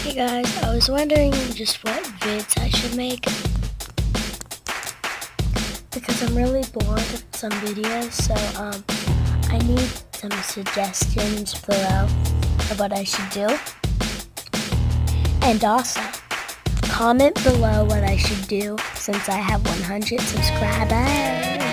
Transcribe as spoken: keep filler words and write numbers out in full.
Hey guys, I was wondering just what vids I should make because I'm really bored of some videos, so um, I need some suggestions below of what I should do. And also, comment below what I should do since I have one hundred subscribers.